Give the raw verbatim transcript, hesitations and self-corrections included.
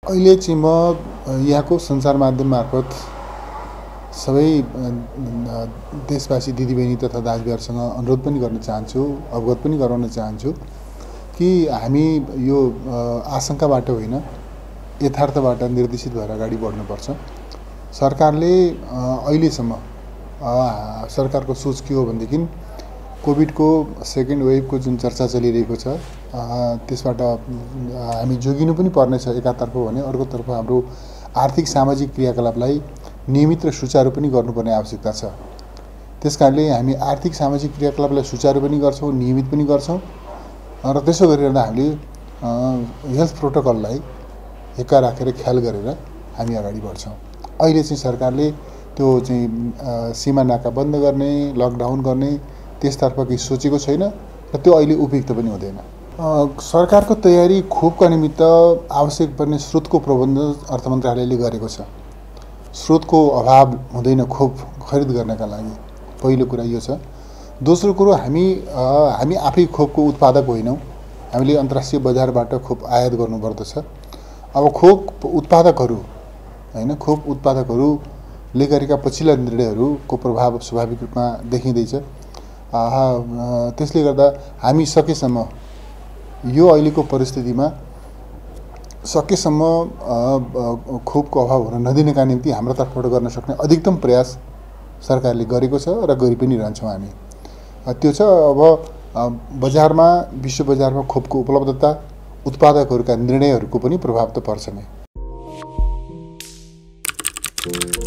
अहिले चाहिँ म यहाँको सञ्चार माध्यम मार्फत सबै देशवासी दिदीबहिनी तथा दाजुभाइहरूसँग अनुरोध पनि गर्न चाहन्छु, अवगत पनि गराउन चाहन्छु कि हामी यो आशंकाबाट होइन यथार्थबाट निर्देशित भएर अगाडि बढ्नुपर्छ। सरकारले अहिलेसम्म सरकारको सोच के हो भनेदेखि कोभिडको सेकेन्ड वेभको जुन चर्चा चलिरहेको छ त्यसबाट हामी जोगिनु पनि पर्नेछ एकातर्फ भने, अर्कोतर्फ हाम्रो आर्थिक सामाजिक क्रियाकलापलाई नियमित र सुचारू पनि गर्नुपर्ने आवश्यकता छ। त्यसकारणले हामी आर्थिक सामाजिक क्रियाकलापलाई सुचारू पनि गर्छौँ, नियमित पनि गर्छौँ र त्यसो गरिरहँदा हामीले हेल्थ प्रोटोकललाई हेक्का राखेर ख्याल गरेर हामी अगाडि बढ्छौँ। अहिले चाहिँ सरकारले त्यो चाहिँ सीमा नाका बन्द गर्ने, लकडाउन गर्ने त्यसतर्फ केही सोचेको छैन र त्यो अहिले उपयुक्त पनि हुँदैन। सरकारको तयारी खोपका निमित्त आवश्यक पर्ने स्रोतको प्रबन्ध अर्थ मन्त्रालयले गरेको छ। स्रोतको अभाव हुँदैन खोप खरिद गर्नका लागि, पहिलो कुरा यो छ। दोस्रो कुरो हामी हामी आफै खोपको उत्पादक होइनौँ, हामीले अन्तर्राष्ट्रिय बजारबाट खोप आयात गर्नुपर्दछ। अब खोप उत्पादकहरू हैन खोप उत्पादकहरूले गरेका पछिल्ला निर्णयहरूको प्रभाव स्वाभाविक रूपमा देखिँदैछ। त्यसले गर्दा हामी सकेसम्म यो अहिलेको परिस्थितिमा सकेसम्म खोपको अभाव हुन नदिनका निम्ति हाम्रो तर्फबाट गर्न सक्ने अधिकतम प्रयास सरकारले गरेको छ र गरि पनि रहन्छौँ हामी। त्यो छ अब बजारमा विश्व बजारमा खोपको उपलब्धता, उत्पादकहरूका निर्णयहरूको पनि प्रभाव त पर्छ नै।